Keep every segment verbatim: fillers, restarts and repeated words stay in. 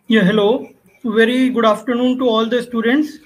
Yeah, hello. Very good afternoon to all the students.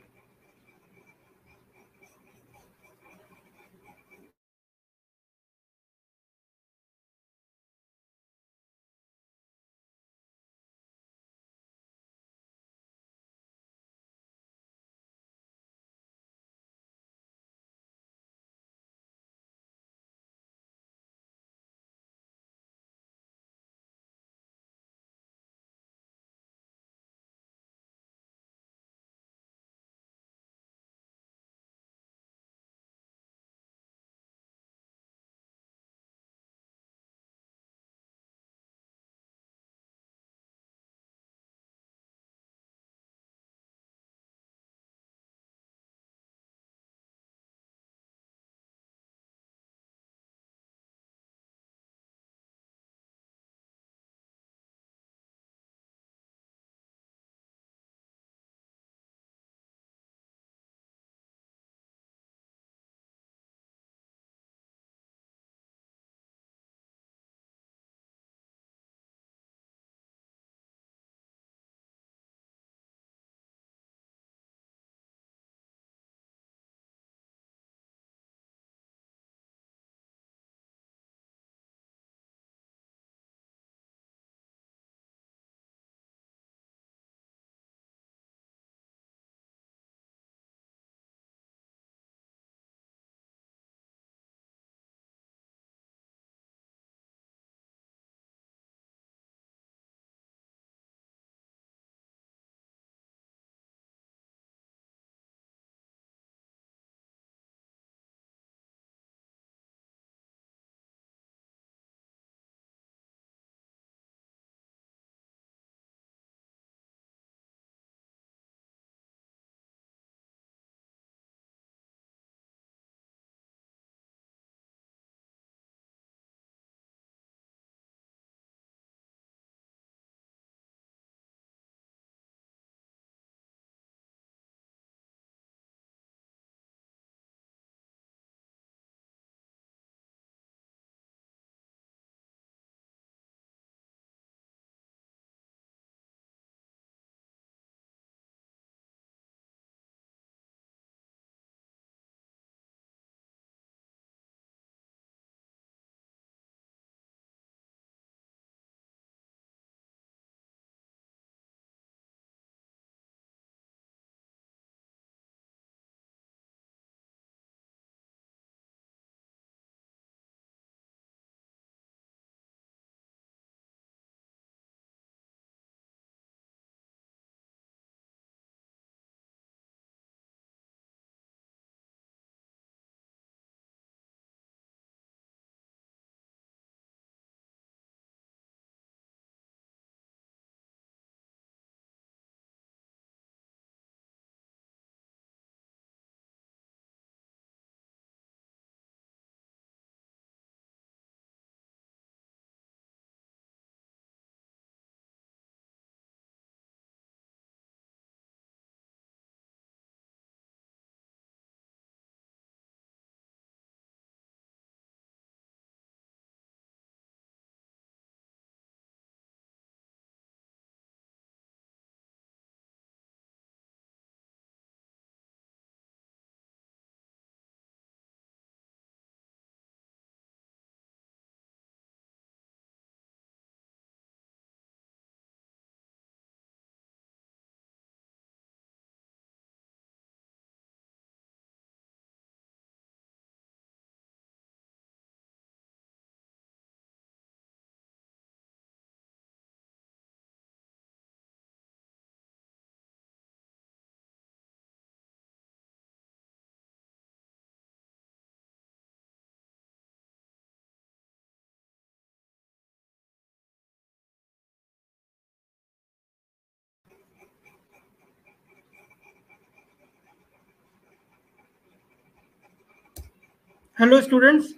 Hello, students.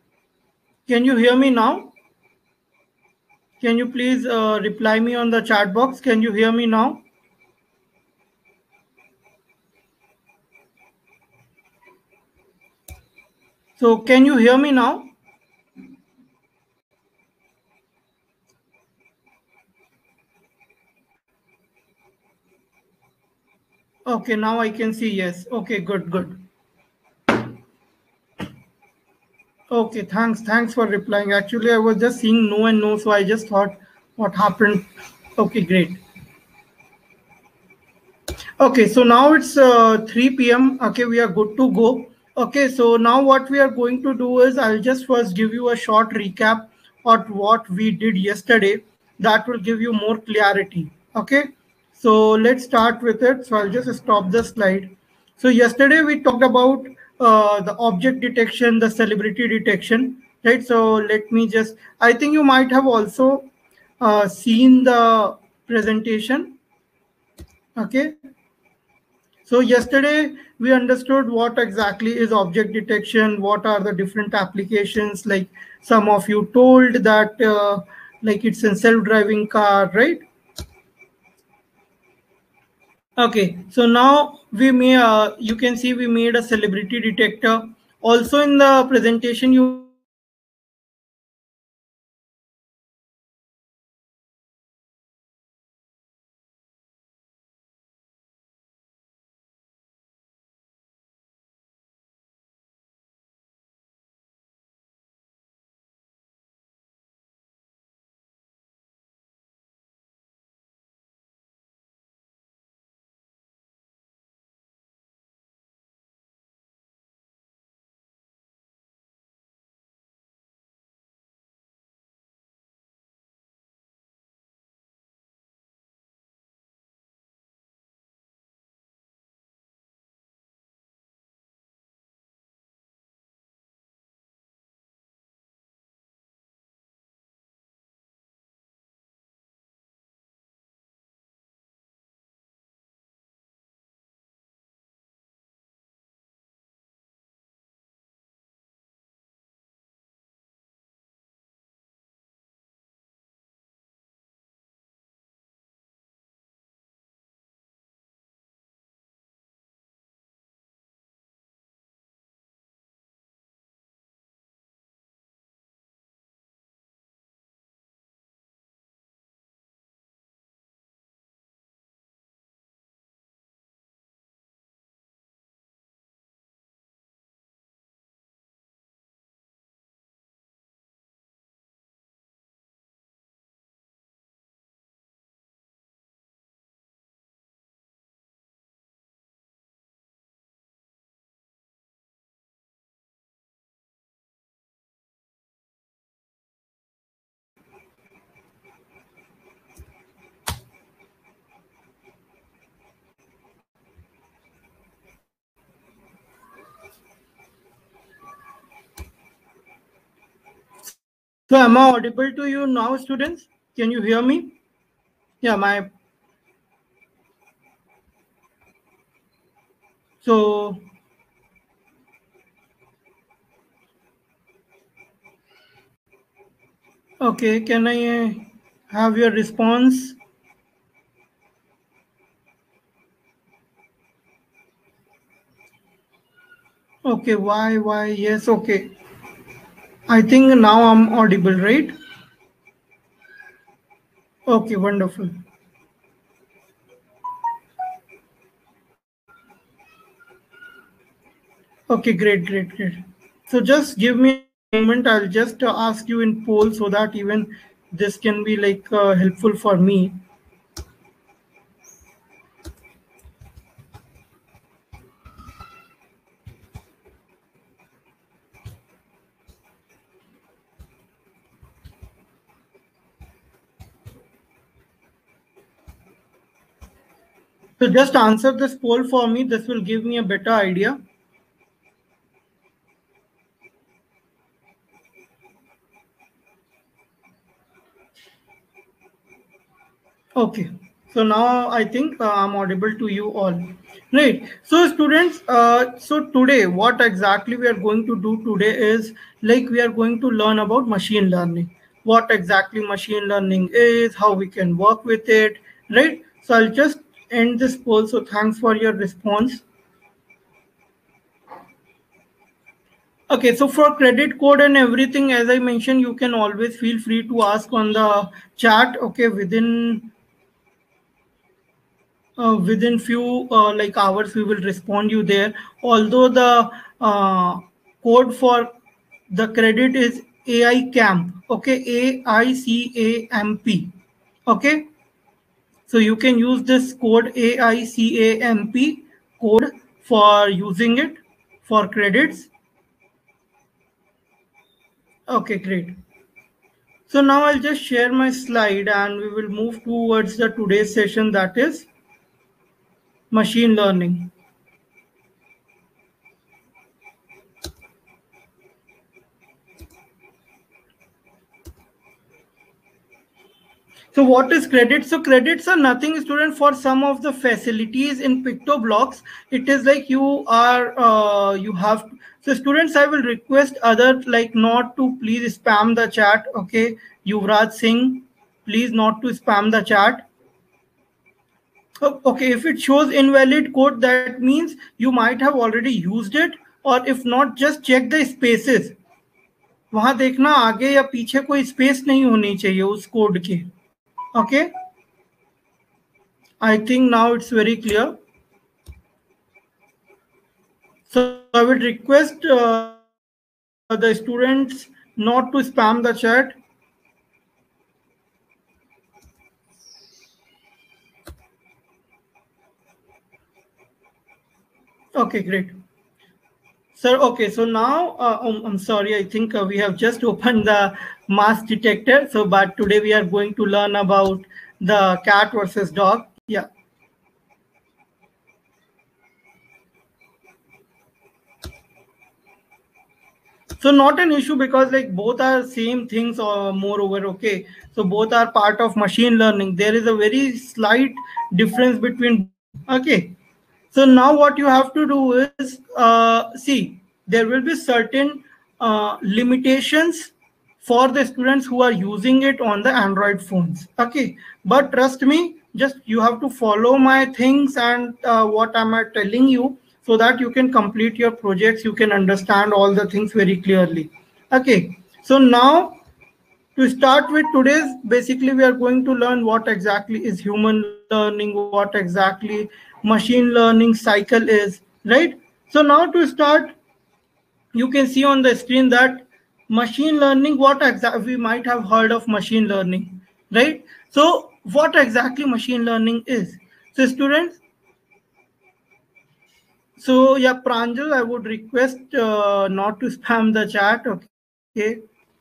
Can you hear me now? Can you please uh, reply me on the chat box? Can you hear me now? So, can you hear me now? Okay, now I can see yes. Okay, good, good. Okay, thanks. Thanks for replying. Actually, I was just seeing no and no, so I just thought what happened. Okay, great. Okay, so now it's uh, three p m. Okay, we are good to go. Okay, so now what we are going to do is I'll just first give you a short recap of what we did yesterday. That will give you more clarity. Okay, so let's start with it. So I'll just stop the slide. So yesterday we talked about uh, the object detection, the celebrity detection, right? So let me just, I think you might have also uh, seen the presentation. Okay, so yesterday we understood what exactly is object detection, what are the different applications. Like some of you told that, uh, like it's a self-driving car, right? Okay, so now we may uh, you can see we made a celebrity detector. Also in the presentation, you might have seen that we made a celebrity detector. Okay, so now what we are going to do is we are going to use celebrity detector to detect objects. Okay, so now what we are going to do is we are going to use celebrity detector to detect objects. Okay, so So am I audible to you now, students? Can you hear me? Yeah, my so okay. Can I uh, have your response? Okay, why, why? Yes, okay. I think now I'm audible, right? Okay, wonderful. Okay, great, great, great. So just give me a moment. I'll just uh, ask you in poll so that even this can be like uh, helpful for me. So just answer this poll for me. This will give me a better idea. Okay, so now I think uh, I'm audible to you all. Right. So students, uh, so today what exactly we are going to do today is like we are going to learn about machine learning. What exactly machine learning is, how we can work with it, right? So I'll just end this poll. So thanks for your response. Okay, so for credit code and everything, as I mentioned, you can always feel free to ask on the chat. Okay, within uh, within few uh, like hours we will respond you there. Although the uh, code for the credit is A I camp, okay, A I C A M P, okay. So you can use this code A I C A M P code for using it for credits. Okay, great. So now I'll just share my slide and we will move towards the today's session, that is machine learning. So what is credit? So credits are nothing, student, for some of the facilities in PictoBlocks. It is like you are, uh, you have, so students, I will request other like not to please spam the chat. Okay. Yuvraj Singh, please not to spam the chat. Oh, okay. If it shows invalid code, that means you might have already used it, or if not, just check the spaces. वहां देखना आगे या पीछे कोई space नहीं होनी चाहिए उस कोड के. Okay. I think now it's very clear. So I would request uh, the students not to spam the chat. Okay, great. Sir, okay, so now, uh, um, I'm sorry, I think uh, we have just opened the mass detector. So, but today we are going to learn about the cat versus dog. Yeah. So not an issue because like both are same things or moreover, okay. So both are part of machine learning. There is a very slight difference between, okay. So now what you have to do is, uh, see, there will be certain uh, limitations for the students who are using it on the Android phones, okay. But trust me, just you have to follow my things and uh, what am I telling you, so that you can complete your projects, you can understand all the things very clearly. Okay, so now to start with today's, basically we are going to learn what exactly is human learning, what exactly machine learning cycle is, right? So now to start, you can see on the screen that machine learning, what exactly, we might have heard of machine learning, right? So what exactly machine learning is? So students, so yeah, Pranjal, I would request uh, not to spam the chat. Okay.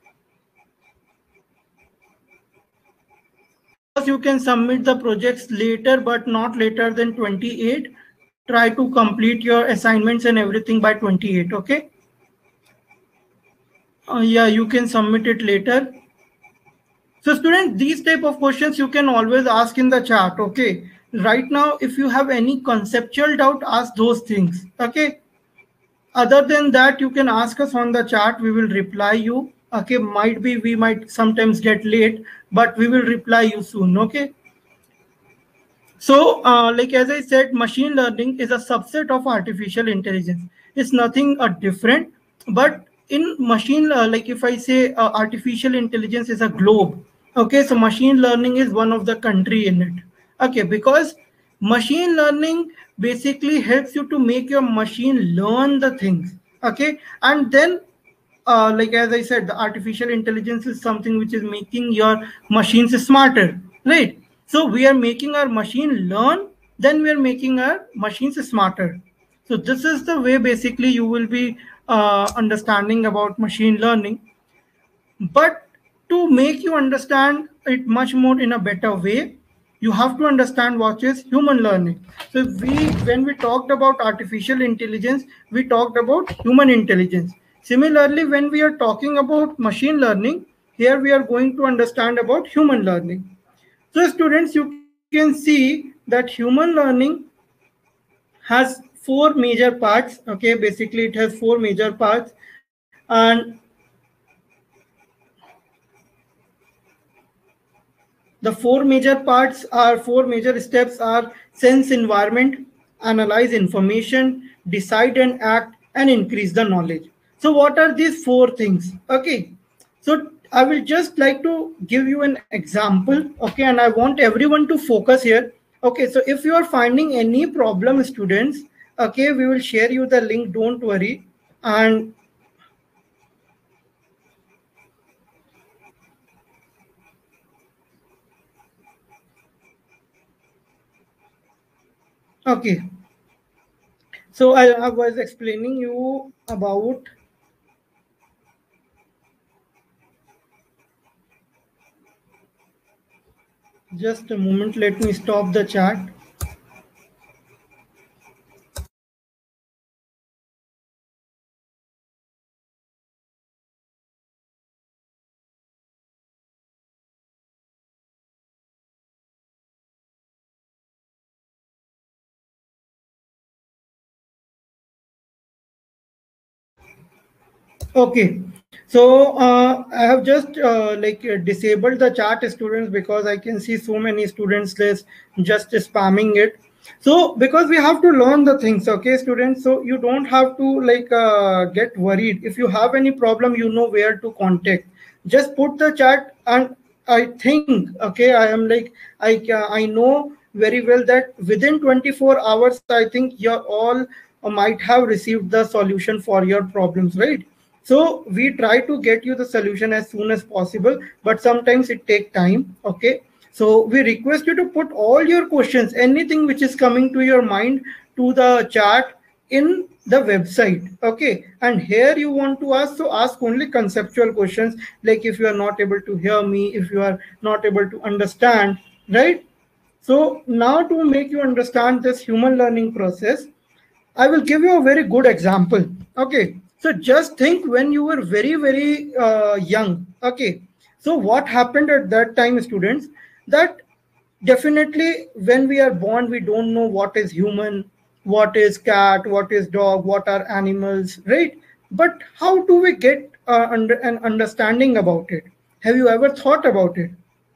Because you can submit the projects later, but not later than twenty-eight. Try to complete your assignments and everything by twenty-eight. Okay. Uh, yeah, you can submit it later. So students, these type of questions you can always ask in the chat. Okay. Right now, if you have any conceptual doubt, ask those things. Okay. Other than that, you can ask us on the chat. We will reply you. Okay, might be we might sometimes get late, but we will reply you soon. Okay. So, uh, like as I said, machine learning is a subset of artificial intelligence. It's nothing uh, different, but in machine, uh, like if I say uh, artificial intelligence is a globe. Okay, so machine learning is one of the country in it. Okay, because machine learning basically helps you to make your machine learn the things. Okay, and then uh, like as I said, the artificial intelligence is something which is making your machines smarter, right? So we are making our machine learn, then we are making our machines smarter. So this is the way basically you will be uh, understanding about machine learning. But to make you understand it much more in a better way, you have to understand what is human learning. So we, when we talked about artificial intelligence, we talked about human intelligence. Similarly, when we are talking about machine learning, here we are going to understand about human learning. So students, you can see that human learning has four major parts. Okay, basically it has four major parts, and the four major parts are four major steps are sense environment, analyze information, decide and act, and increase the knowledge. So what are these four things? Okay, so I will just like to give you an example. Okay, and I want everyone to focus here. Okay, so if you are finding any problem, students, okay, we will share you the link, don't worry. And okay, so I, I was explaining you about, just a moment, let me stop the chat. Okay, so uh, I have just uh, like uh, disabled the chat, students, because I can see so many students just just spamming it. So because we have to learn the things, okay, students. So you don't have to like uh, get worried. If you have any problem, you know where to contact. Just put the chat, and I think, okay, I am like I ca- I know very well that within twenty-four hours, I think you're all uh, might have received the solution for your problems, right? So we try to get you the solution as soon as possible, but sometimes it take time. Okay, so we request you to put all your questions, anything which is coming to your mind, to the chat in the website. Okay, and here you want to ask, so ask only conceptual questions, like if you are not able to hear me, if you are not able to understand, right? So now to make you understand this human learning process, I will give you a very good example. Okay, so just think when you were very, very uh, young. Okay, so what happened at that time, students? That definitely when we are born, we don't know what is human, what is cat, what is dog, what are animals, right? But how do we get uh, under an understanding about it? Have you ever thought about it?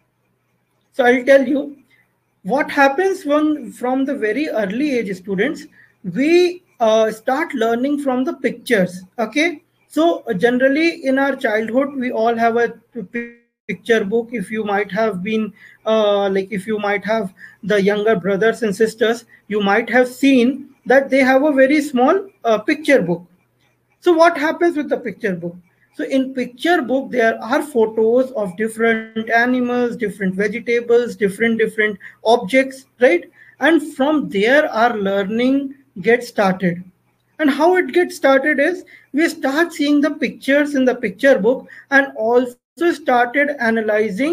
So I'll tell you what happens when from the very early age, students, we uh, start learning from the pictures. Okay, so uh, generally in our childhood we all have a picture book. If you might have been uh, like if you might have the younger brothers and sisters, you might have seen that they have a very small uh, picture book. So what happens with the picture book? So in picture book there are photos of different animals, different vegetables, different different objects, right? And from there our learning gets started. And how it gets started is we start seeing the pictures in the picture book and also started analyzing,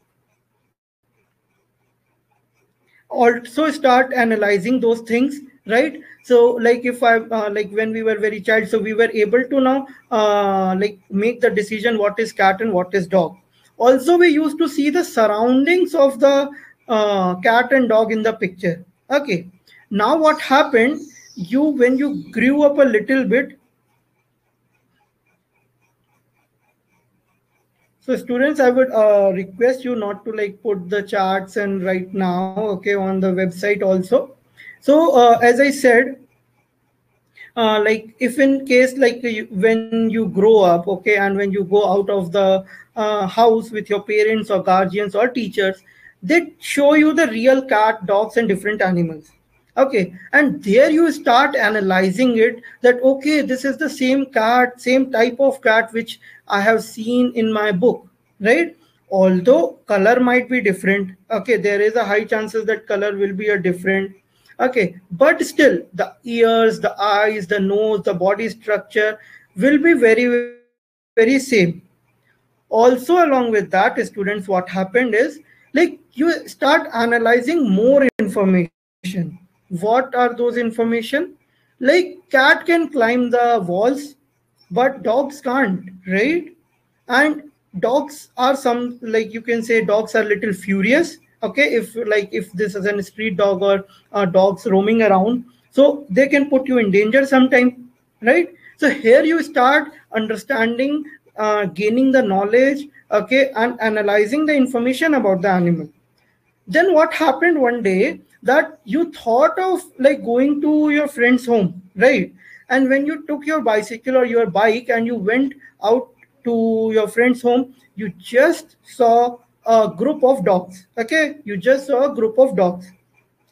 also start analyzing those things, right? So like if I uh, like when we were very child, so we were able to now uh, like make the decision what is cat and what is dog. Also we used to see the surroundings of the uh, cat and dog in the picture. Okay, now what happened, you when you grew up a little bit. So students, I would uh, request you not to like put the charts and right now, okay, on the website also. So uh, as I said, uh, like if in case like you, when you grow up, okay, and when you go out of the uh, house with your parents or guardians or teachers, they show you the real cat, dogs, and different animals. Okay, and there you start analyzing it, that okay, this is the same cat, same type of cat which I have seen in my book, right? Although color might be different, okay, there is a high chances that color will be a different. Okay, but still the ears, the eyes, the nose, the body structure will be very, very same. Also along with that, students, what happened is like you start analyzing more information. What are those information? Like cat can climb the walls, but dogs can't, right? And dogs are some, like you can say dogs are little furious. Okay, if like if this is a street dog or uh, dogs roaming around, so they can put you in danger sometime, right? So here you start understanding, uh, gaining the knowledge, okay, and analyzing the information about the animal. Then what happened one day, that you thought of like going to your friend's home, right? And when you took your bicycle or your bike and you went out to your friend's home, you just saw a group of dogs. Okay, you just saw a group of dogs.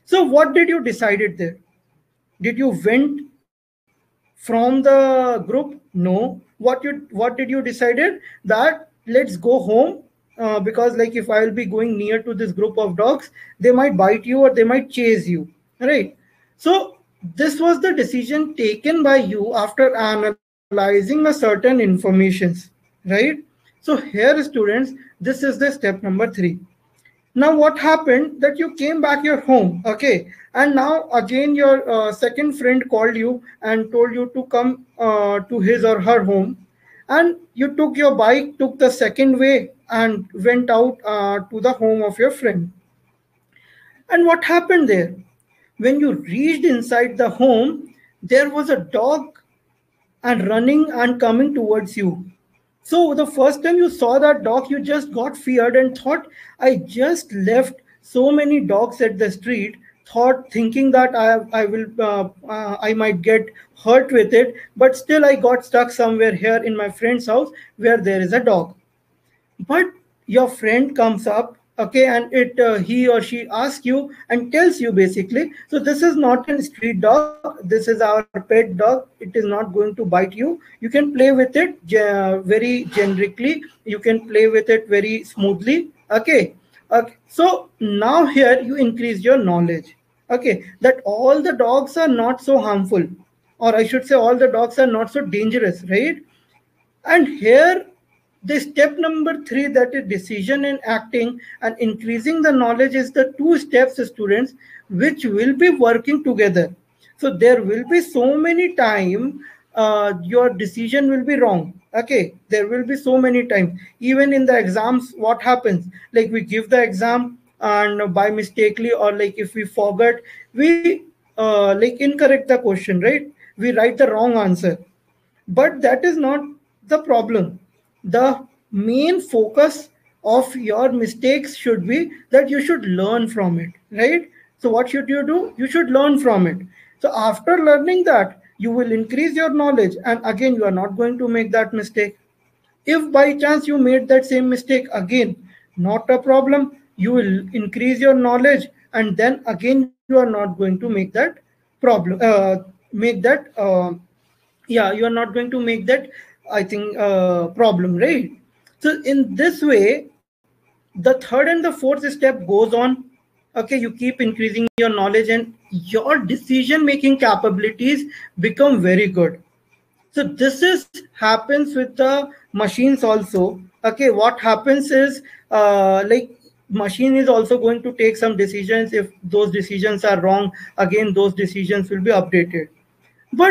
So what did you decided there? Did you went from the group? No. What you what did you decided? That let's go home, uh, because like if I will be going near to this group of dogs, they might bite you or they might chase you, right? So this was the decision taken by you after analyzing a certain informations, right? So here students, this is the step number three. Now what happened that you came back your home, okay, and now again your uh, second friend called you and told you to come uh, to his or her home, and you took your bike, took the second way and went out uh, to the home of your friend. And what happened there? When you reached inside the home, there was a dog and running and coming towards you. So the first time you saw that dog, you just got feared and thought, I just left so many dogs at the street, thought thinking that I I will uh, uh, I might get hurt with it, but still I got stuck somewhere here in my friend's house where there is a dog. But your friend comes up, okay, and it uh, he or she asks you and tells you basically, so this is not a street dog, this is our pet dog, it is not going to bite you, you can play with it uh, very generically, you can play with it very smoothly, okay. Okay, so now here you increase your knowledge, okay, that all the dogs are not so harmful, or I should say all the dogs are not so dangerous, right? And here, the step number three, that is decision and acting and increasing the knowledge, is the two steps, students, which will be working together. So there will be so many time uh, your decision will be wrong. Okay, there will be so many times. Even in the exams, what happens? Like we give the exam and by mistakenly, or like if we forget, we uh, like incorrect the question, right? We write the wrong answer, but that is not the problem. The main focus of your mistakes should be that you should learn from it, right? So what should you do? You should learn from it. So after learning that, you will increase your knowledge, and again you are not going to make that mistake. If by chance you made that same mistake again, not a problem, you will increase your knowledge, and then again you are not going to make that problem uh, make that uh, yeah, you are not going to make that, I think, uh, problem, right? So in this way, the third and the fourth step goes on, okay, you keep increasing your knowledge and your decision making capabilities become very good. So this is happens with the machines also, okay. What happens is uh, like machine is also going to take some decisions. If those decisions are wrong, again those decisions will be updated. But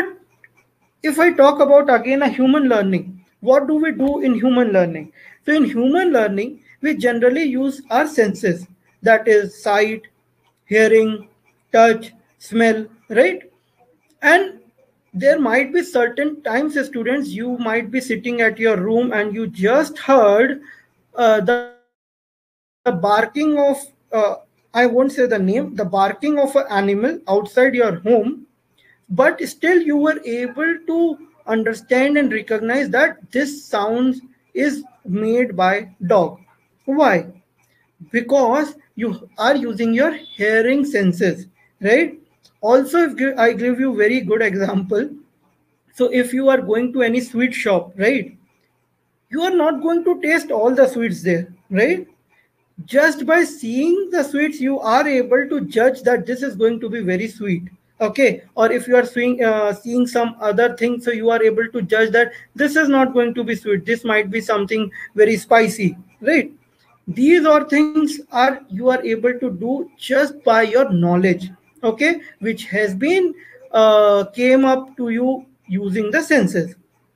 if I talk about again a human learning, what do we do in human learning? So in human learning, we generally use our senses, that is sight, hearing, touch, smell, right? And there might be certain times, students, you might be sitting at your room and you just heard uh, the barking of, uh, I won't say the name, the barking of an animal outside your home, but still you were able to understand and recognize that this sound is made by dog. Why? Because you are using your hearing senses, right? Also, if gi- I give you very good example, so if you are going to any sweet shop, right, you are not going to taste all the sweets there, right? Just by seeing the sweets you are able to judge that this is going to be very sweet, okay. Or if you are seeing uh, seeing some other thing, so you are able to judge that this is not going to be sweet, this might be something very spicy, right? These are things are you are able to do just by your knowledge, okay, which has been uh, came up to you using the senses.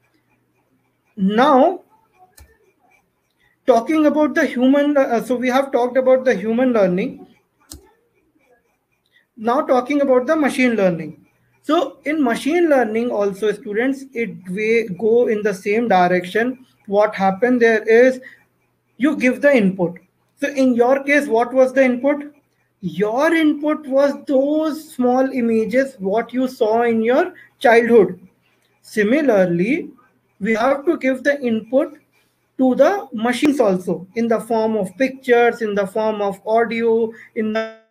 Now talking about the human uh, so we have talked about the human learning. Now talking about the machine learning. So in machine learning also, students, it way go in the same direction. What happened there is you give the input. So in your case, what was the input? Your input was those small images what you saw in your childhood. Similarly, we have to give the input to the machines also, in the form of pictures, in the form of audio, in the form of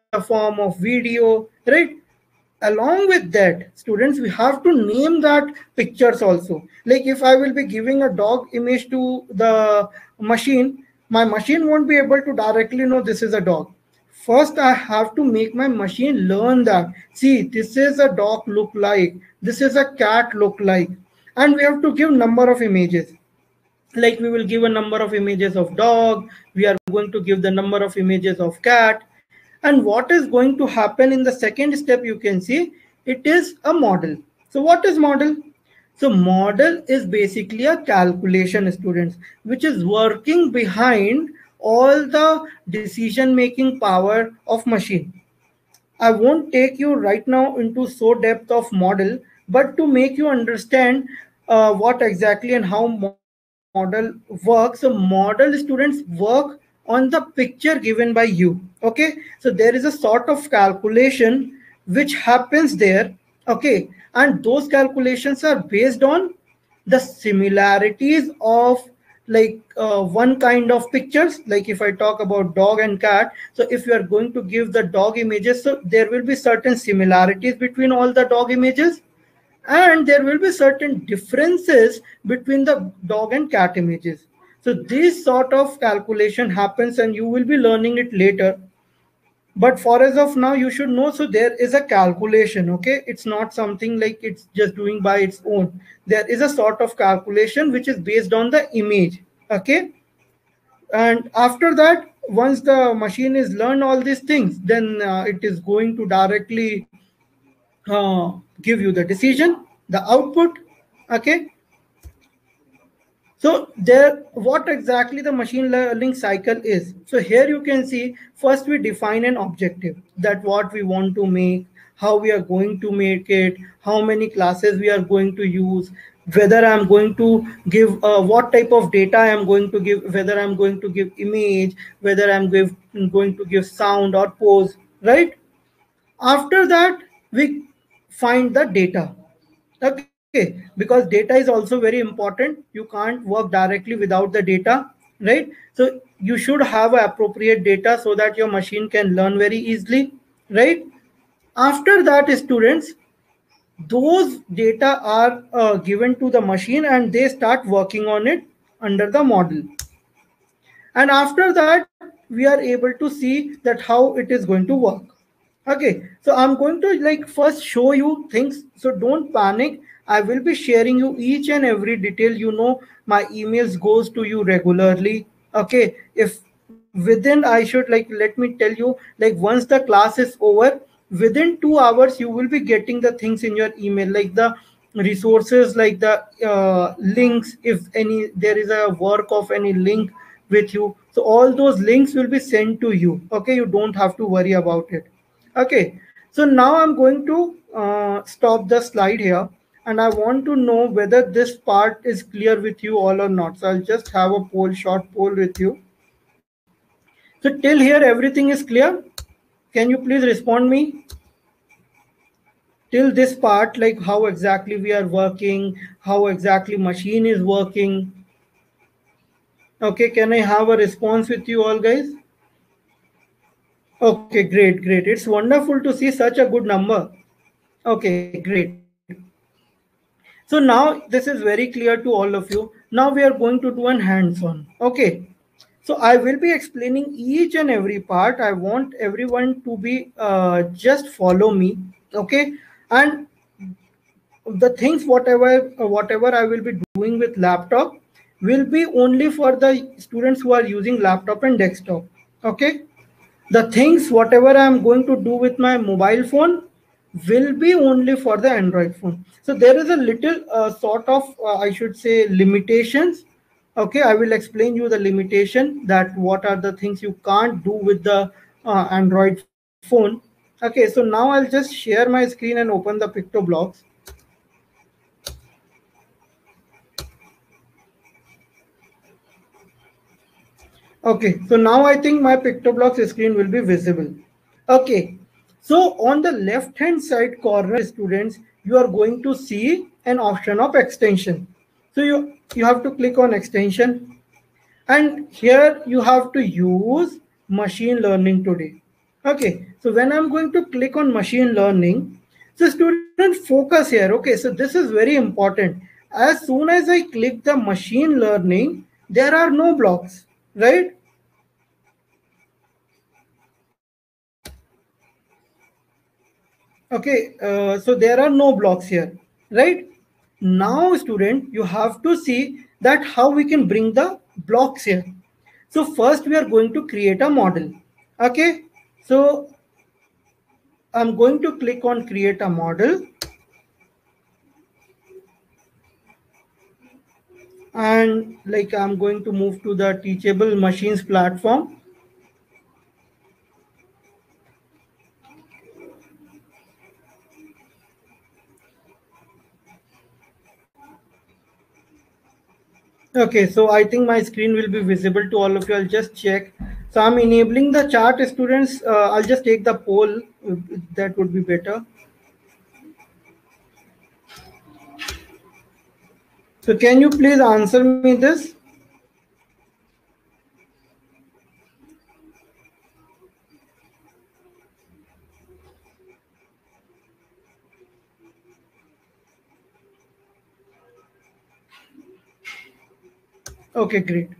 the form of video, right? Along with that, students, we have to name that pictures also. Like if I will be giving a dog image to the machine, my machine won't be able to directly know this is a dog. First I have to make my machine learn that, see, this is a dog look like, this is a cat look like, and we have to give number of images. Like we will give a number of images of dog, we are going to give the number of images of cat. And what is going to happen in the second step, you can see it is a model. So what is model? So model is basically a calculation, students, which is working behind all the decision making power of machine. I won't take you right now into so depth of model, but to make you understand uh, what exactly and how model works. So model, students, work on the picture given by you. Okay, so there is a sort of calculation which happens there. Okay, and those calculations are based on the similarities of like uh, one kind of pictures. Like if I talk about dog and cat, so if you are going to give the dog images, so there will be certain similarities between all the dog images, and there will be certain differences between the dog and cat images. So this sort of calculation happens and you will be learning it later, but for as of now you should know. So there is a calculation. Okay, it's not something like it's just doing by its own. There is a sort of calculation which is based on the image. Okay, and after that, once the machine is learned all these things, then uh, it is going to directly uh, give you the decision, the output. Okay, so there, what exactly the machine learning cycle is. So here you can see, first we define an objective, that what we want to make, how we are going to make it, how many classes we are going to use, whether I'm going to give uh, what type of data I'm going to give, whether I'm going to give image, whether I'm give, going to give sound or pose, right? After that, we find the data. Okay, because data is also very important. You can't work directly without the data, right? So you should have appropriate data so that your machine can learn very easily, right? After that, students, those data are uh, given to the machine and they start working on it under the model. And after that, we are able to see that how it is going to work. Okay, so I'm going to like first show you things, so don't panic. I will be sharing you each and every detail. You know, my emails goes to you regularly. Okay, if within, I should like, let me tell you, like once the class is over, within two hours you will be getting the things in your email, like the resources, like the uh, links, if any there is a work of any link with you, so all those links will be sent to you. Okay, you don't have to worry about it. Okay, so now I'm going to uh, stop the slide here, and I want to know whether this part is clear with you all or not. So I'll just have a poll, short poll with you. So till here everything is clear? Can you please respond me? Till this part, like how exactly we are working, how exactly machine is working. Okay, can I have a response with you all, guys? Okay, great, great. It's wonderful to see such a good number. Okay, great. So now this is very clear to all of you. Now we are going to do an hands-on. Okay. So I will be explaining each and every part. I want everyone to be uh, just follow me. Okay. And the things, whatever, uh, whatever I will be doing with laptop will be only for the students who are using laptop and desktop. Okay. The things, whatever I'm going to do with my mobile phone will be only for the Android phone. So there is a little uh, sort of, uh, I should say, limitations. Okay, I will explain you the limitation, that what are the things you can't do with the uh, Android phone. Okay, so now I'll just share my screen and open the PictoBlocks. Okay, so now I think my PictoBlocks screen will be visible. Okay, so on the left hand side corner, students, you are going to see an option of extension. So you, you have to click on extension, and here you have to use machine learning today. Okay, so when I'm going to click on machine learning, so student focus here. Okay, so this is very important. As soon as I click the machine learning, there are no blocks, right? Okay, uh, so there are no blocks here, right? Now, student, you have to see that how we can bring the blocks here. So first we are going to create a model. Okay, so I'm going to click on create a model, and like I'm going to move to the teachable machines platform. Okay, so I think my screen will be visible to all of you. I'll just check. So I'm enabling the chat, students. Uh, I'll just take the poll. That would be better. So can you please answer me this? Okay, great.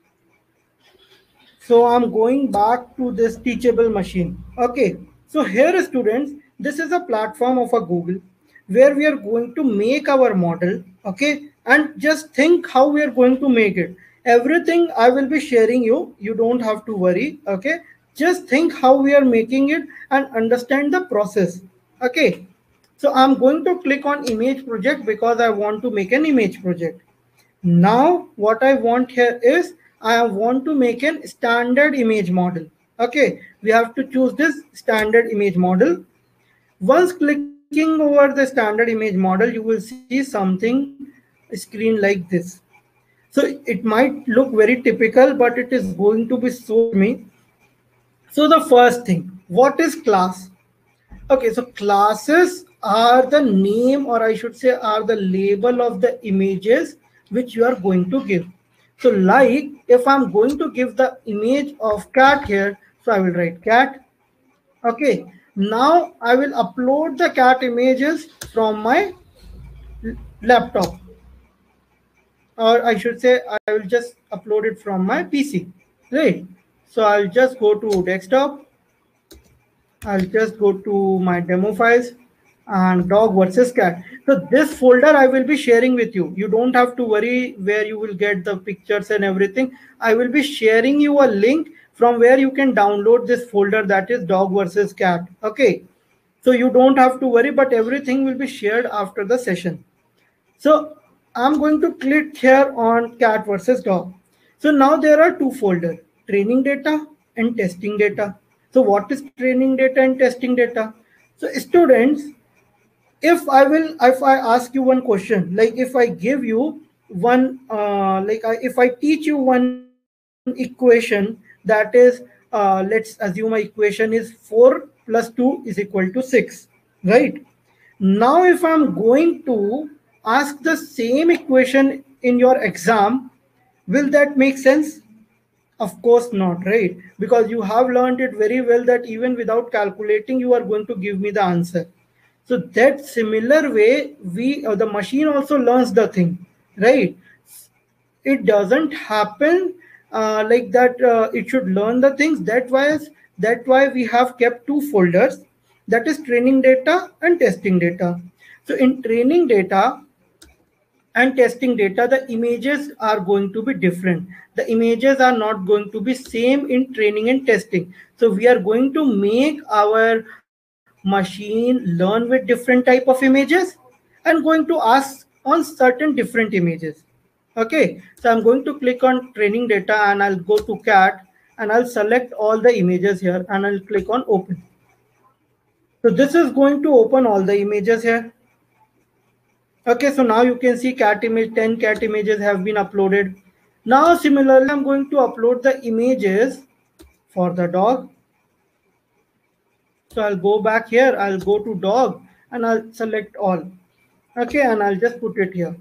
So I'm going back to this teachable machine. Okay, so here students, this is a platform of a Google where we are going to make our model. Okay, and just think how we are going to make it. Everything I will be sharing you. You don't have to worry. Okay, just think how we are making it and understand the process. Okay, so I'm going to click on image project because I want to make an image project. Now what I want here is I want to make an standard image model. Okay, we have to choose this standard image model. Once clicking over the standard image model, you will see something screen like this. So it might look very typical, but it is going to be so me. So the first thing, what is class? Okay, so classes are the name, or I should say are the label of the images which you are going to give. So like if I'm going to give the image of cat here, so I will write cat. Okay, now I will upload the cat images from my laptop, or I should say I will just upload it from my P C, right? So I'll just go to desktop. I'll just go to my demo files and dog versus cat. So this folder I will be sharing with you. You don't have to worry where you will get the pictures and everything. I will be sharing you a link from where you can download this folder, that is dog versus cat. Okay. So you don't have to worry, but everything will be shared after the session. So I'm going to click here on cat versus dog. So now there are two folders, training data and testing data. So what is training data and testing data? So students, if I will, if I ask you one question, like if I give you one, uh, like I, if I teach you one equation that is, uh, let's assume my equation is four plus two is equal to six, right? Now, if I'm going to ask the same equation in your exam, will that make sense? Of course not, right? Because you have learned it very well that even without calculating, you are going to give me the answer. So that similar way, we uh, the machine also learns the thing, right? It doesn't happen uh, like that. Uh, it should learn the things. That why that why we have kept two folders, that is training data and testing data. So in training data and testing data, the images are going to be different. The images are not going to be same in training and testing. So we are going to make our machine learn with different type of images and going to ask on certain different images. Okay, so I'm going to click on training data and I'll go to cat and I'll select all the images here and I'll click on open. So this is going to open all the images here. Okay, so now you can see cat image, ten cat images have been uploaded. Now similarly, I'm going to upload the images for the dog. So I'll go back here, I'll go to dog and I'll select all. Okay, and I'll just put it here.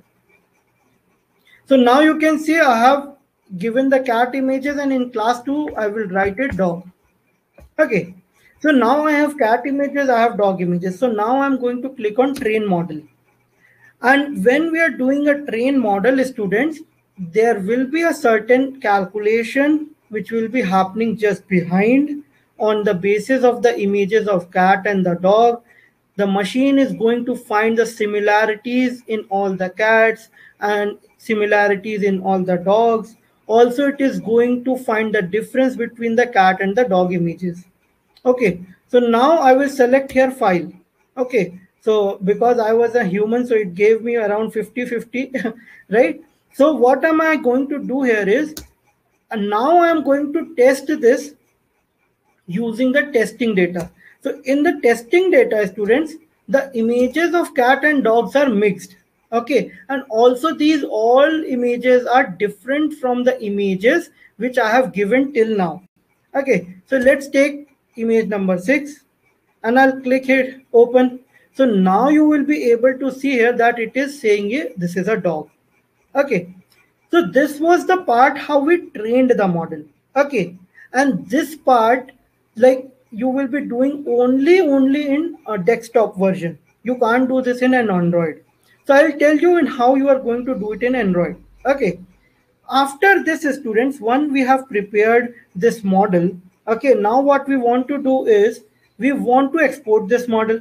So now you can see I have given the cat images, and in class two, I will write it dog. Okay, So now I have cat images, I have dog images. So now I'm going to click on train model. And when we are doing a train model, students, there will be a certain calculation which will be happening just behind on the basis of the images of cat and the dog. The machine is going to find the similarities in all the cats and similarities in all the dogs. Also, it is going to find the difference between the cat and the dog images. Okay, so now I will select here file. Okay, so because I was a human, so it gave me around fifty fifty, right? So what am I going to do here is, and now I am going to test this using the testing data. So in the testing data, students, the images of cat and dogs are mixed. Okay, and also these all images are different from the images which I have given till now. Okay, so let's take image number six and I'll click hit open. So now you will be able to see here that it is saying here, this is a dog. Okay, so this was the part how we trained the model. Okay, and this part, like, you will be doing only only in a desktop version. You can't do this in an Android. So I'll tell you in how you are going to do it in Android. Okay, after this, students, one, we have prepared this model. Okay, now what we want to do is we want to export this model.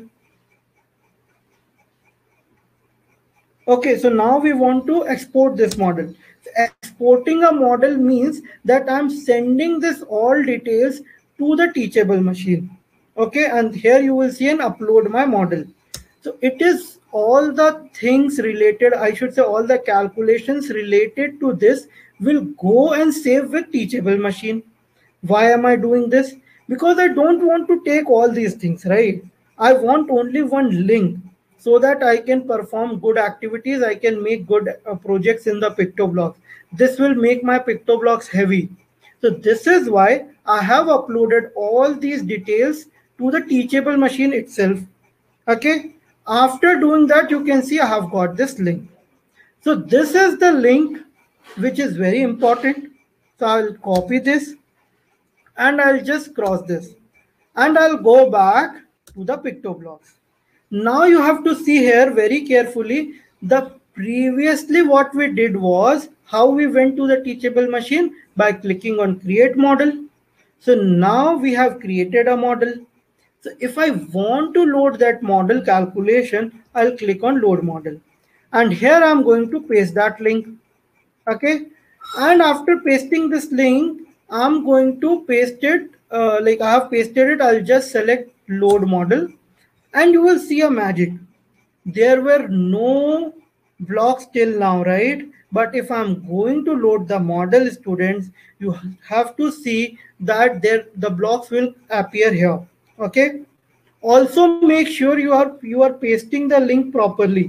Okay, so now we want to export this model. Exporting a model means that I'm sending this all details to the teachable machine. Okay, and here you will see an upload my model. So it is all the things related, I should say all the calculations related to this will go and save with teachable machine. Why am I doing this? Because I don't want to take all these things, right? I want only one link so that I can perform good activities. I can make good uh, projects in the PictoBlox. This will make my PictoBlox heavy. So this is why I have uploaded all these details to the teachable machine itself. Okay. After doing that, you can see I have got this link. So this is the link which is very important. So I'll copy this and I'll just cross this and I'll go back to the PictoBlox. Now you have to see here very carefully. The previously what we did was how we went to the teachable machine by clicking on create model. So now we have created a model. So if I want to load that model calculation, I'll click on load model. And here I'm going to paste that link. Okay. And after pasting this link, I'm going to paste it, uh, like I have pasted it, I'll just select load model and you will see a magic. There were no blocks till now, right? But if I'm going to load the model, students, you have to see that there the blocks will appear here. Okay. Also make sure you are you are pasting the link properly.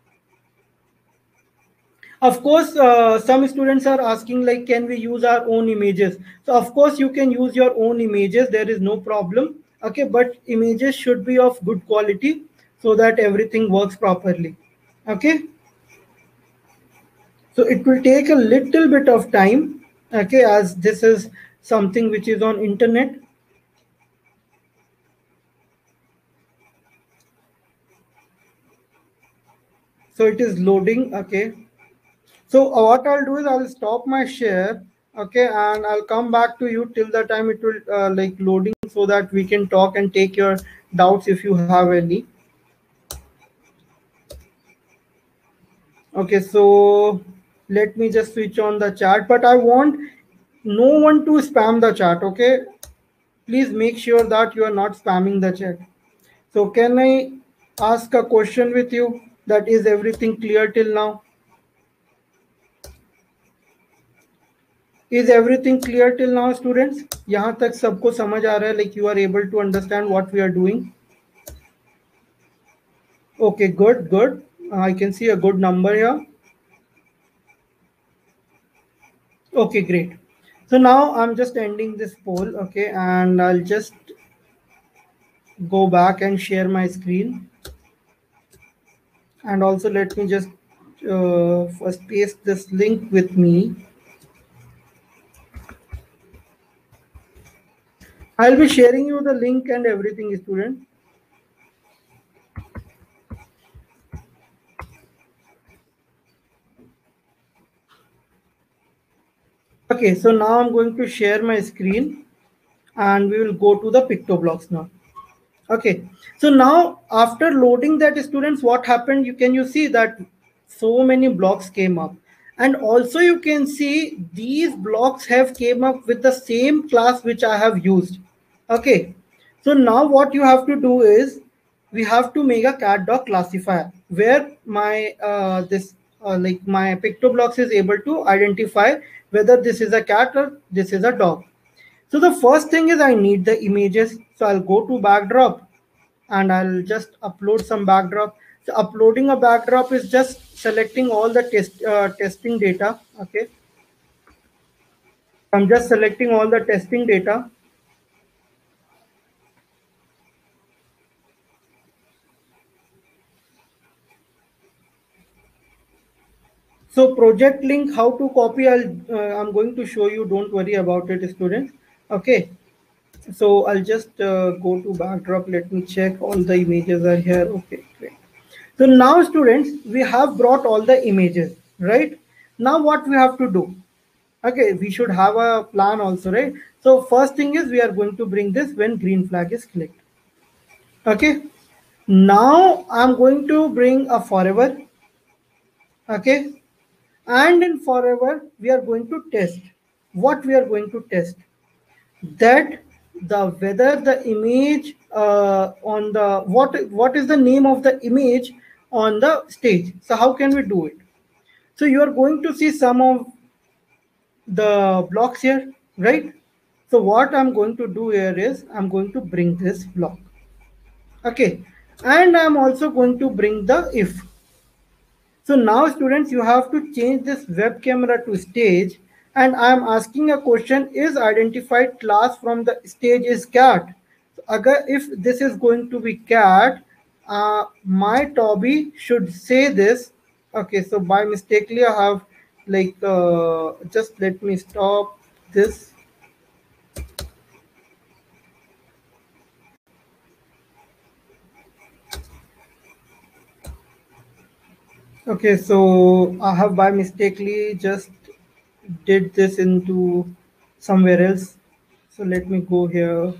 Of course, uh, some students are asking like, can we use our own images? So of course you can use your own images. There is no problem. Okay, but images should be of good quality so that everything works properly. Okay. So it will take a little bit of time. Okay, as this is something which is on internet. So it is loading. Okay. So uh, what I'll do is I'll stop my share, okay, and I'll come back to you till the time it will uh, like loading so that we can talk and take your doubts if you have any. Okay, so let me just switch on the chat, but I want no one to spam the chat, okay? Please make sure that you are not spamming the chat. So can I ask a question with you? That is everything clear till now? Is everything clear till now, students? यहाँ तक सबको समझ आ रहा है, like you are able to understand what we are doing? Okay, good, good. I can see a good number here. Okay, great. So now I'm just ending this poll, okay, and I'll just go back and share my screen. And also let me just uh, first paste this link with me. I'll be sharing you the link and everything, student. Okay, so now I'm going to share my screen and we will go to the PictoBlocks now. Okay, so now after loading that, students, what happened? You can you see that so many blocks came up, and also you can see these blocks have came up with the same class which I have used. Okay, so now what you have to do is we have to make a cat dog classifier where my uh, this uh, like my PictoBlocks is able to identify whether this is a cat or this is a dog. So the first thing is I need the images. So I'll go to backdrop and I'll just upload some backdrop. So uploading a backdrop is just selecting all the test uh, testing data. Okay. I'm just selecting all the testing data. So project link, how to copy, I'll, uh, I'm going to show you. Don't worry about it, students. Okay. So I'll just uh, go to backdrop. Let me check all the images are here. Okay, great. So now students, we have brought all the images, right? Now what we have to do? Okay, we should have a plan also, right? So first thing is we are going to bring this when green flag is clicked. Okay, now I'm going to bring a forever. Okay, and in forever we are going to test. What we are going to test? That the whether the image uh, on the what what is the name of the image on the stage. So how can we do it? So you are going to see some of the blocks here, right? So what I'm going to do here is I'm going to bring this block. Okay, and I'm also going to bring the if. So now students, you have to change this web camera to stage, and I'm asking a question: is identified class from the stage is cat? So agar, if this is going to be cat, uh, my Toby should say this. Okay, so by mistakenly I have like uh, just let me stop this. Okay, so I have by mistakenly just did this into somewhere else. So let me go here.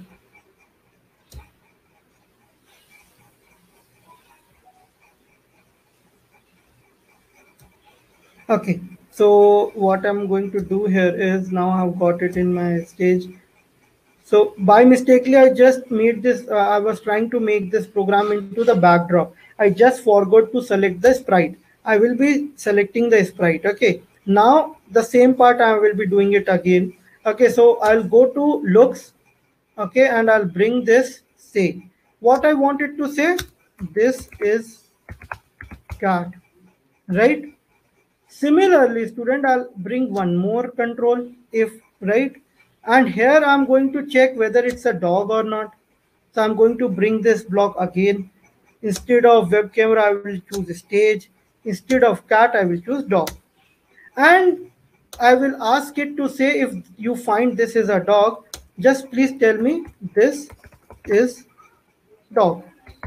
Okay, so what I'm going to do here is now I've got it in my stage. So by mistakenly, I just made this, uh, I was trying to make this program into the backdrop. I just forgot to select the sprite. I will be selecting the sprite. Okay, now the same part I will be doing it again. Okay, so I'll go to looks. Okay, and I'll bring this say. What I wanted to say, this is cat, right? Similarly, student, I'll bring one more control if, right? And here I'm going to check whether it's a dog or not. So I'm going to bring this block again. Instead of web camera, I will choose stage. Instead of cat, I will choose dog. And I will ask it to say if you find this is a dog, just please tell me this is dog.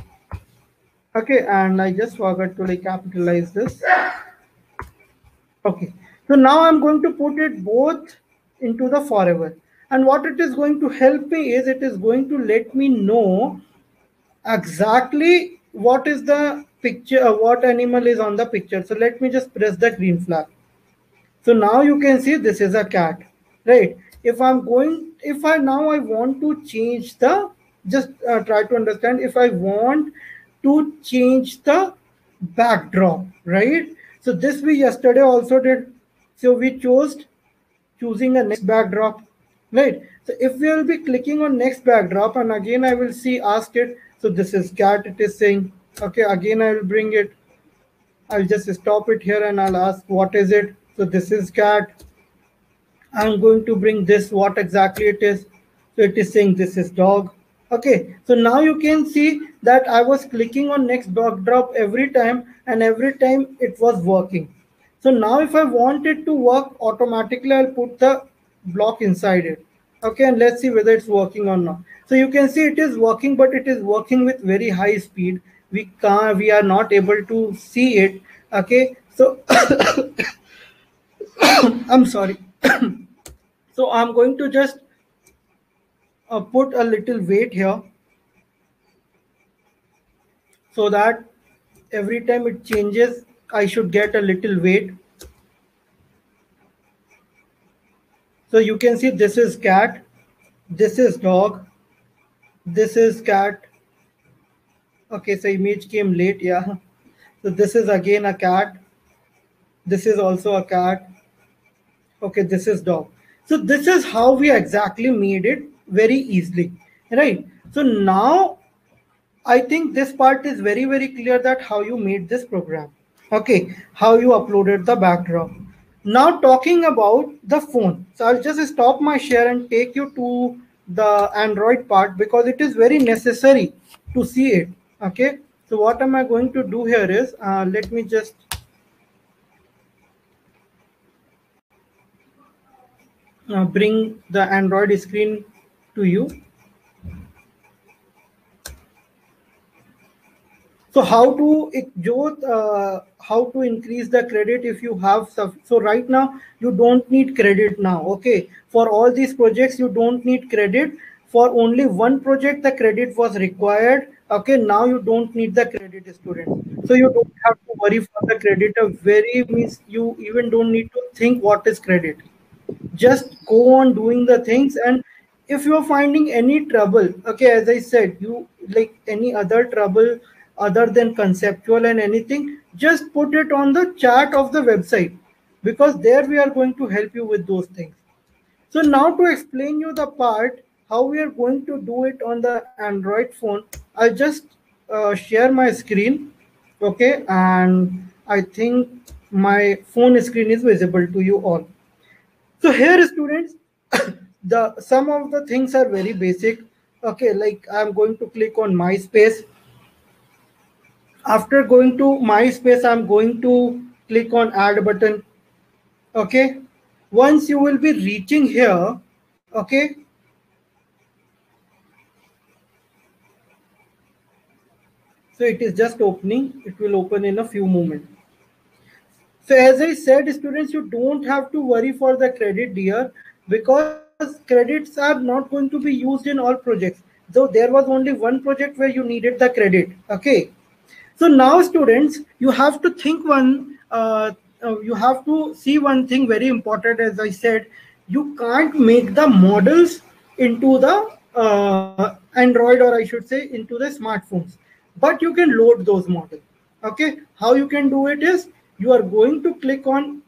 Okay, and I just forgot to like capitalize this. Okay, so now I'm going to put it both into the forever. And what it is going to help me is it is going to let me know exactly what is the picture, uh, what animal is on the picture. So let me just press the green flag. So now you can see this is a cat, right? If I'm going, if I now I want to change the, just uh, try to understand if I want to change the backdrop, right? So this we yesterday also did. So we chose choosing a next backdrop, right? So if we will be clicking on next backdrop and again I will see ask it. So this is cat, it is saying, okay, again I will bring it. I'll just stop it here and I'll ask what is it. So this is cat. I'm going to bring this, what exactly it is. So it is saying this is dog. Okay, so now you can see that I was clicking on next backdrop every time and every time it was working. So now if I want it to work automatically, I'll put the block inside it. Okay, and let's see whether it's working or not. So you can see it is working, but it is working with very high speed. We can't, we are not able to see it. Okay, so I'm sorry. So I'm going to just uh, put a little weight here so that every time it changes, I should get a little weight. So you can see this is cat, this is dog, this is cat. Okay, so image came late, yeah. So this is again a cat. This is also a cat. Okay, this is dog. So this is how we exactly made it very easily, right? So now I think this part is very, very clear that how you made this program. Okay, how you uploaded the backdrop. Now talking about the phone. So I'll just stop my share and take you to the Android part because it is very necessary to see it. Okay, so what am I going to do here is, uh, let me just uh, bring the Android screen to you. So how to Jyot, uh, how to increase the credit if you have stuff. So right now you don't need credit now. Okay, for all these projects you don't need credit. For only one project the credit was required. Okay, now you don't need the credit, student. So you don't have to worry for the credit. A very means you even don't need to think what is credit. Just go on doing the things, and if you're finding any trouble, okay, as I said, you like any other trouble other than conceptual and anything, just put it on the chat of the website, because there we are going to help you with those things. So now to explain you the part how we are going to do it on the Android phone, I'll just uh, share my screen. Okay, and I think my phone screen is visible to you all. So here, students, the some of the things are very basic. Okay, like I'm going to click on MySpace. After going to MySpace, I'm going to click on Add button. Okay, once you will be reaching here, okay, so it is just opening. It will open in a few moments. So as I said, students, you don't have to worry for the credit here, because credits are not going to be used in all projects. So there was only one project where you needed the credit. Okay. So now, students, you have to think one, uh, uh, you have to see one thing very important. As I said, you can't make the models into the uh, Android, or I should say into the smartphones, but you can load those models. Okay, how you can do it is, you are going to click on,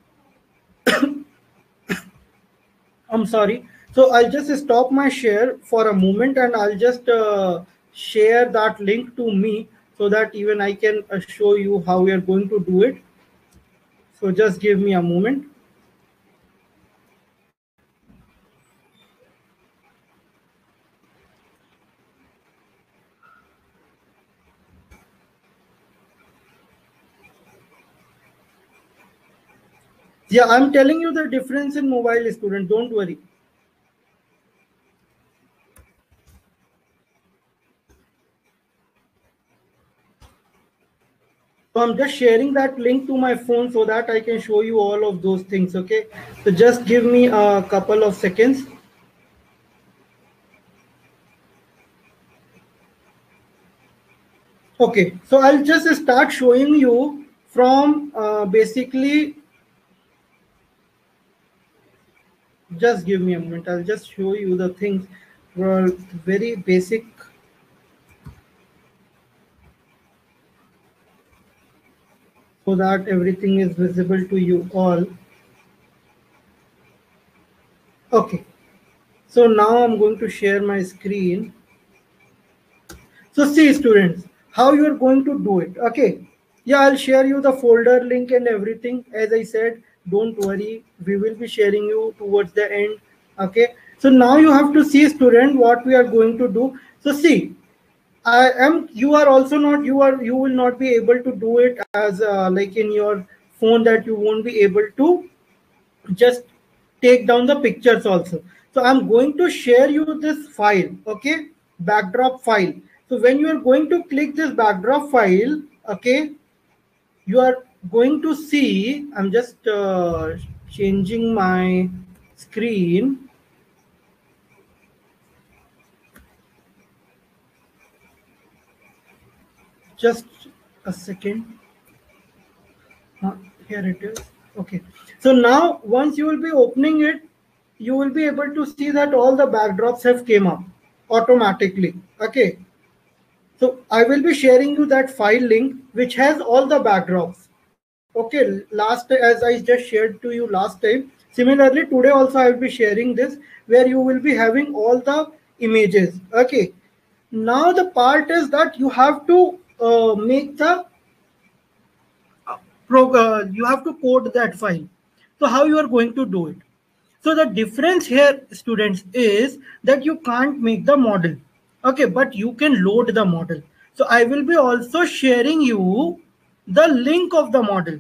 I'm sorry. So I'll just stop my share for a moment, and I'll just uh, share that link to me so that even I can uh, show you how we are going to do it. So just give me a moment. Yeah, I'm telling you the difference in mobile, student. Don't worry. So I'm just sharing that link to my phone so that I can show you all of those things. Okay. So just give me a couple of seconds. Okay. So I'll just start showing you from uh, basically, just give me a moment. I'll just show you the things were very basic. So that everything is visible to you all. Okay. So now I'm going to share my screen. So see, students, how you are going to do it. Okay. Yeah, I'll share you the folder link and everything. As I said, don't worry. We will be sharing you towards the end. Okay. So now you have to see, student, what we are going to do. So see, I am, you are also not, you are, you will not be able to do it as uh, like in your phone, that you won't be able to just take down the pictures also. So I'm going to share you this file, okay, backdrop file. So when you are going to click this backdrop file, okay, you are going to see, I'm just uh, changing my screen. Just a second. Uh, here it is. Okay. So now once you will be opening it, you will be able to see that all the backdrops have came up automatically. Okay. So I will be sharing you that file link which has all the backdrops. Okay. Last, as I just shared to you last time. Similarly, today also I will be sharing this where you will be having all the images. Okay. Now the part is that you have to uh, make the pro, uh, you have to code that file. So how you are going to do it? So the difference here, students, is that you can't make the model. Okay, but you can load the model. So I will be also sharing you the link of the model.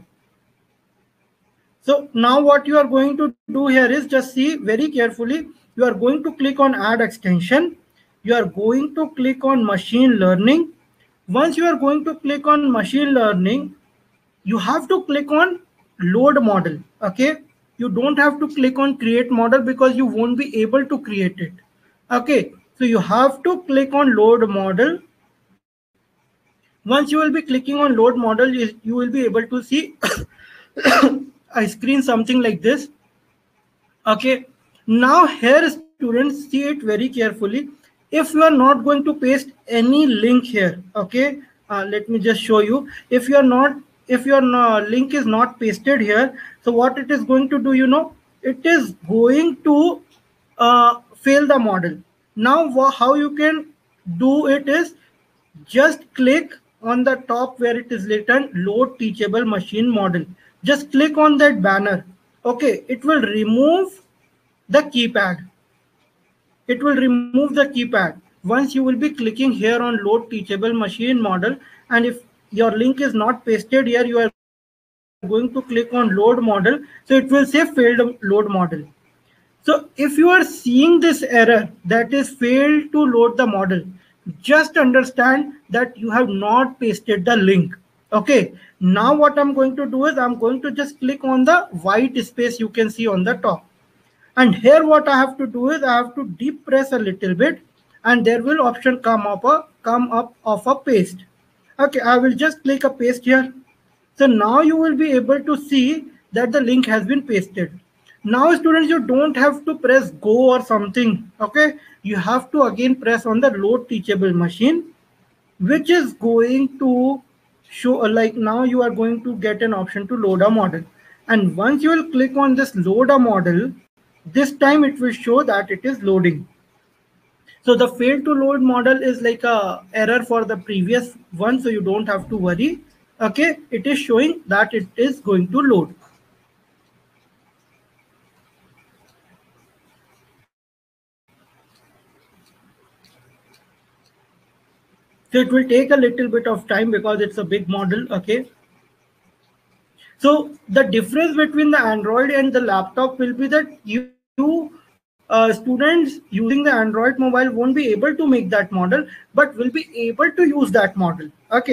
So now what you are going to do here is just see very carefully. You are going to click on add extension. You are going to click on machine learning. Once you are going to click on machine learning, you have to click on load model. Okay, you don't have to click on create model because you won't be able to create it. Okay, so you have to click on load model. Once you will be clicking on load model, you, you will be able to see a screen something like this. Okay, now here students, see it very carefully. If you are not going to paste any link here, okay, uh, let me just show you. If you are not, if your uh, link is not pasted here, so what it is going to do, you know, it is going to uh, fail the model. Now how you can do it is just click on the top where it is written load teachable machine model. Just click on that banner. Okay, it will remove the keypad. It will remove the keypad. Once you will be clicking here on load teachable machine model, and if your link is not pasted here, you are going to click on load model. So it will say failed load model. So if you are seeing this error that is failed to load the model, just understand that you have not pasted the link. Okay. Now what I'm going to do is I'm going to just click on the white space you can see on the top. And here what I have to do is I have to deep press a little bit and there will option come up a come up of a paste. Okay, I will just click a paste here. So now you will be able to see that the link has been pasted. Now students, you don't have to press go or something. Okay, you have to again press on the load teachable machine, which is going to show, like, now you are going to get an option to load a model. And once you will click on this load a model, this time it will show that it is loading. So the fail to load model is like a error for the previous one, so you don't have to worry. Okay, it is showing that it is going to load. So it will take a little bit of time because it's a big model. Okay, so the difference between the Android and the laptop will be that you uh, students using the Android mobile won't be able to make that model, but will be able to use that model. Okay.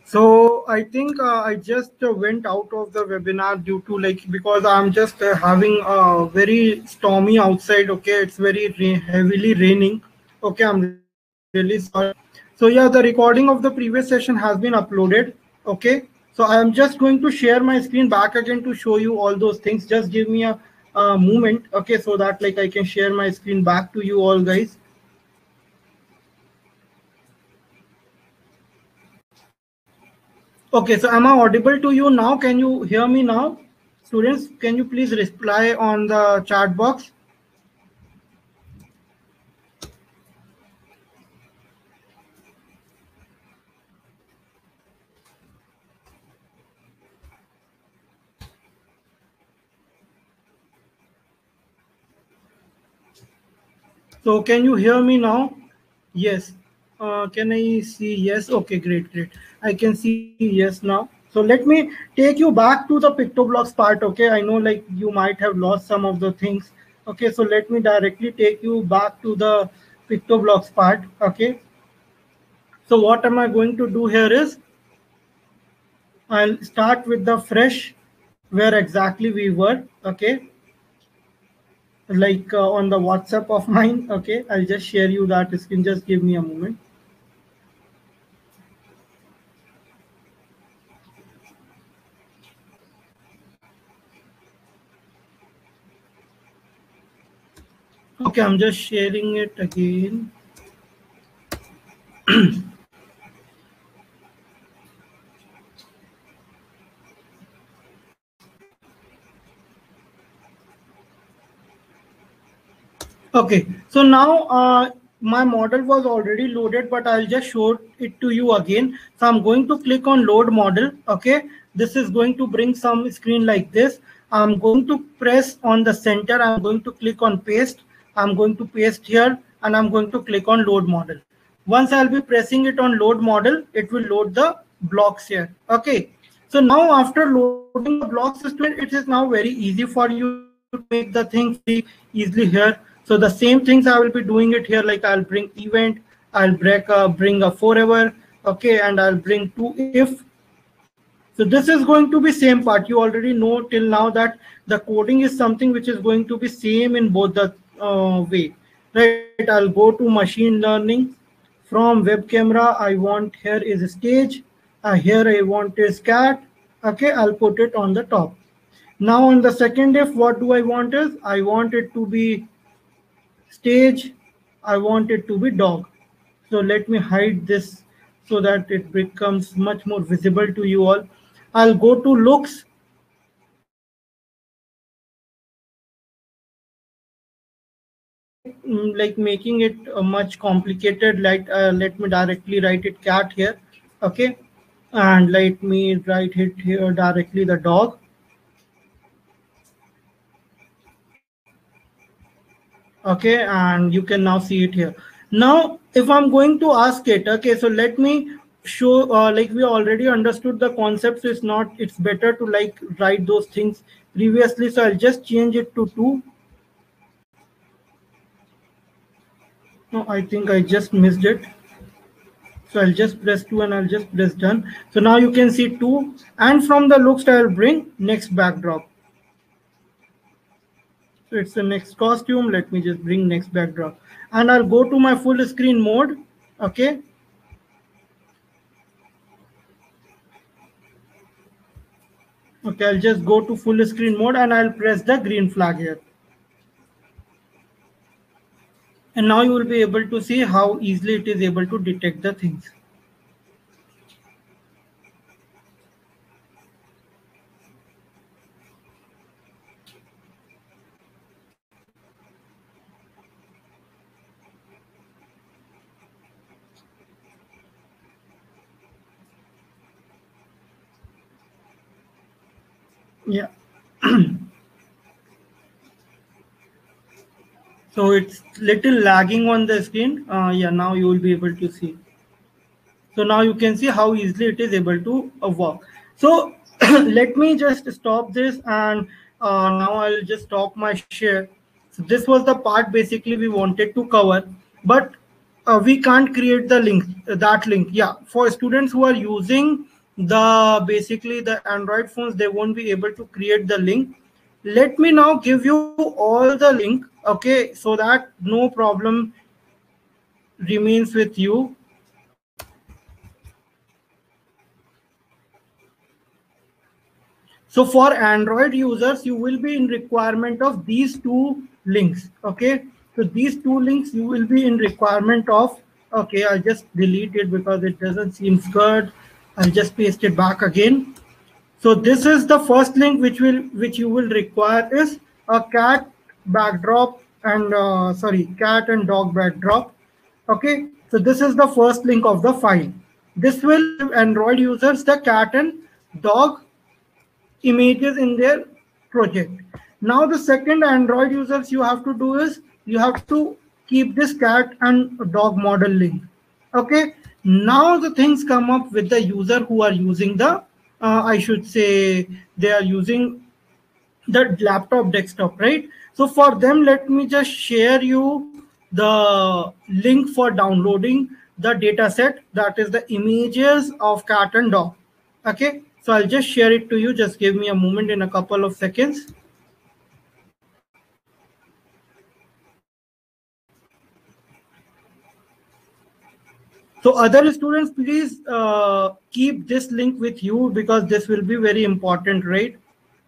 So I think uh, I just uh, went out of the webinar due to like because I'm just uh, having a very stormy outside. Okay, it's very ra- heavily raining. Okay, I'm really sorry. So yeah, the recording of the previous session has been uploaded. Okay, so I am just going to share my screen back again to show you all those things. Just give me a, a moment. Okay, so that like I can share my screen back to you all guys. Okay, so am I audible to you now? Can you hear me now? Students, can you please reply on the chat box? So can you hear me now? Yes. Uh, can I see yes? Okay, great, great. I can see yes now. So let me take you back to the PictoBlocks part. Okay, I know like you might have lost some of the things. Okay, so let me directly take you back to the PictoBlocks part. Okay, so what am I going to do here is I'll start with the fresh where exactly we were. Okay, like uh, on the WhatsApp of mine. Okay, I'll just share you that screen. Just give me a moment. Okay, I'm just sharing it again. Okay, so now uh, my model was already loaded, but I'll just show it to you again. So I'm going to click on load model. Okay, this is going to bring some screen like this. I'm going to press on the center. I'm going to click on paste. I'm going to paste here and I'm going to click on load model. Once I'll be pressing it on load model, it will load the blocks here. Okay, so now after loading the blocks, student, it is now very easy for you to make the things very easily here. So the same things I will be doing it here. Like I'll bring event, I'll break uh, bring a forever, okay, and I'll bring two if. So this is going to be same part. You already know till now that the coding is something which is going to be same in both the uh, way. Right, I'll go to machine learning. From web camera, I want here is stage. Uh, here I want is cat. Okay, I'll put it on the top. Now on the second if, what do I want is, I want it to be stage. I want it to be dog. So let me hide this so that it becomes much more visible to you all. I'll go to looks. Okay, mm, like making it uh, much complicated. Like uh, let me directly write it cat here. Okay, and let me write it here directly the dog. Okay, and you can now see it here. Now if I'm going to ask it, okay, so let me show uh, like we already understood the concepts. It's not, it's better to like write those things previously. So I'll just change it to two. No, I think I just missed it. So I'll just press two and I'll just press done. So now you can see two, and from the looks I'll bring next backdrop. So it's the next costume. Let me just bring next backdrop, and I'll go to my full screen mode. Okay, okay, I'll just go to full screen mode and I'll press the green flag here. And now you will be able to see how easily it is able to detect the things. Yeah. So it's little lagging on the screen. Uh, yeah, now you will be able to see. So now you can see how easily it is able to uh, work. So let me just stop this, and uh, now I'll just stop my share. So this was the part basically we wanted to cover. But uh, we can't create the link, that link. Yeah, for students who are using the basically the Android phones, they won't be able to create the link. Let me now give you all the link, okay, so that no problem remains with you. So for Android users, you will be in requirement of these two links. Okay. So these two links you will be in requirement of. Okay, I'll just delete it because it doesn't seem good. I'll just paste it back again. So this is the first link which will which you will require is a cat backdrop and uh, sorry cat and dog backdrop. Okay. So this is the first link of the file. This will give Android users the cat and dog images in their project. Now the second Android users you have to do is you have to keep this cat and dog model link. Okay, now the things come up with the user who are using the uh, I should say they are using the laptop desktop, right? So for them, let me just share you the link for downloading the data set, that is the images of cat and dog. Okay, so I'll just share it to you. Just give me a moment, in a couple of seconds. So other students, please uh, keep this link with you because this will be very important, right?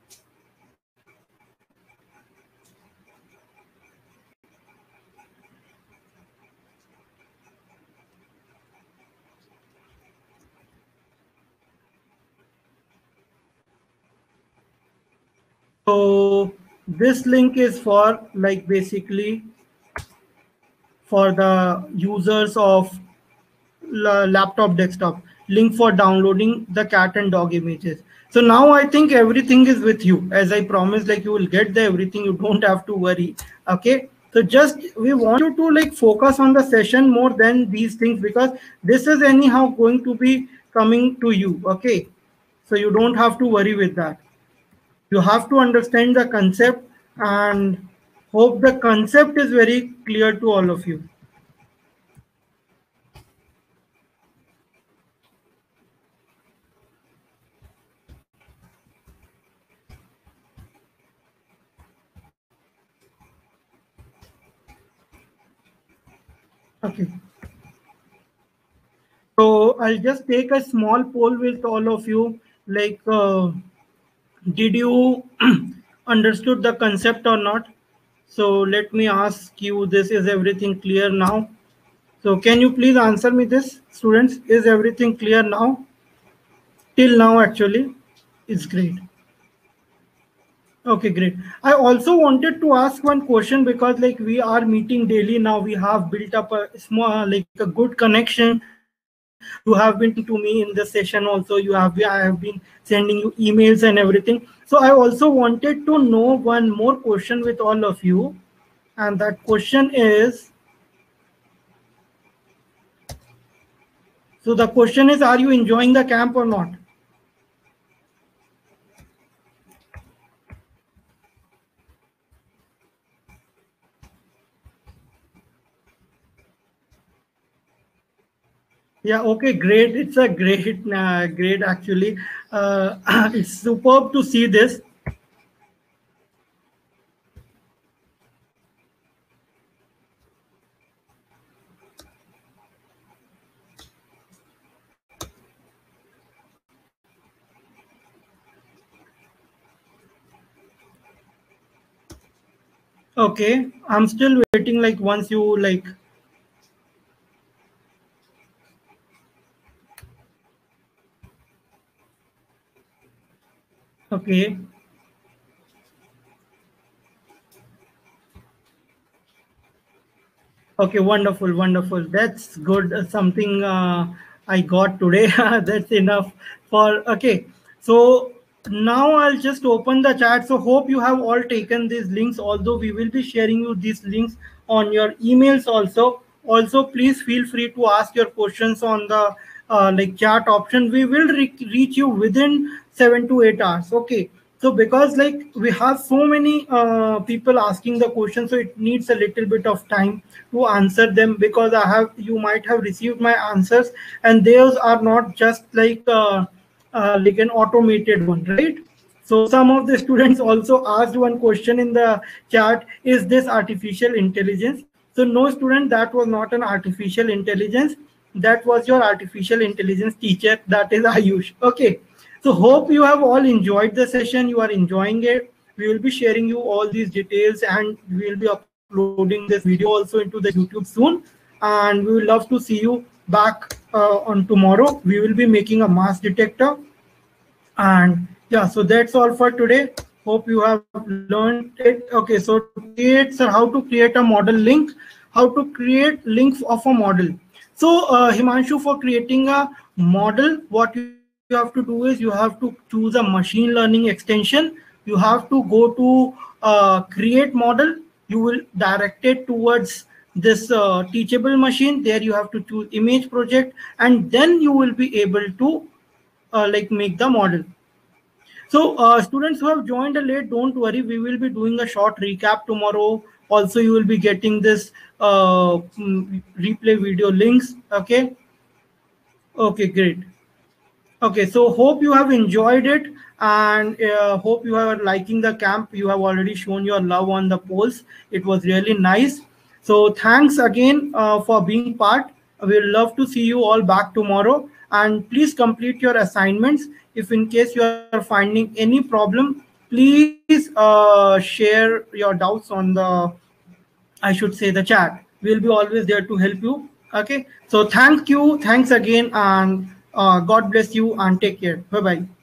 So this link is for like basically for the users of laptop desktop, link for downloading the cat and dog images. So now I think everything is with you. As I promised, like you will get the everything, you don't have to worry. Okay, so just we want you to like focus on the session more than these things because this is anyhow going to be coming to you. Okay, so you don't have to worry with that. You have to understand the concept and hope the concept is very clear to all of you. Okay. So I'll just take a small poll with all of you. Like, uh, did you understood the concept or not? So let me ask you this, is everything clear now? So can you please answer me this, students? Is everything clear now? Till now, actually, it's great. Okay, great. I also wanted to ask one question because like we are meeting daily now. We have built up a small, like a good connection. You have been to me in the session also. You have, I have been sending you emails and everything. So I also wanted to know one more question with all of you. And that question is, so the question is, are you enjoying the camp or not? Yeah, okay, great. It's a great, uh, great actually. Uh, it's superb to see this. Okay, I'm still waiting. Like once you like. Okay. Okay, wonderful, wonderful. That's good. uh, Something uh, I got today. That's enough for. Okay, so now I'll just open the chat. So hope you have all taken these links. Although we will be sharing you these links on your emails also. Also, please feel free to ask your questions on the uh, like chat option. We will re reach you within seven to eight hours. Okay. So because like we have so many uh, people asking the question, so it needs a little bit of time to answer them, because I have you might have received my answers, and those are not just like uh, uh, like an automated one, right? So some of the students also asked one question in the chat: is this artificial intelligence? So no, student, that was not an artificial intelligence. That was your artificial intelligence teacher, that is Ayush. Okay. So hope you have all enjoyed the session. You are enjoying it. We will be sharing you all these details, and we will be uploading this video also into the YouTube soon. And we will love to see you back uh, on tomorrow. We will be making a mass detector. And yeah, so that's all for today. Hope you have learned it. Okay, so to create, sir, how to create a model link, how to create links of a model. So uh, Himanshu, for creating a model, what you have to do is you have to choose a machine learning extension. You have to go to uh, create model. You will direct it towards this uh, teachable machine. There you have to choose image project, and then you will be able to uh, like make the model. So uh, students who have joined a late, don't worry, we will be doing a short recap tomorrow. Also you will be getting this uh, mm, replay video links. Okay. Okay, great. Okay, so hope you have enjoyed it, and uh, hope you are liking the camp. You have already shown your love on the polls. It was really nice. So thanks again uh, for being part. We'll love to see you all back tomorrow. And please complete your assignments. If in case you are finding any problem, please uh, share your doubts on the, I should say, the chat. We'll be always there to help you. Okay. So thank you. Thanks again. And uh, God bless you and take care. Bye bye.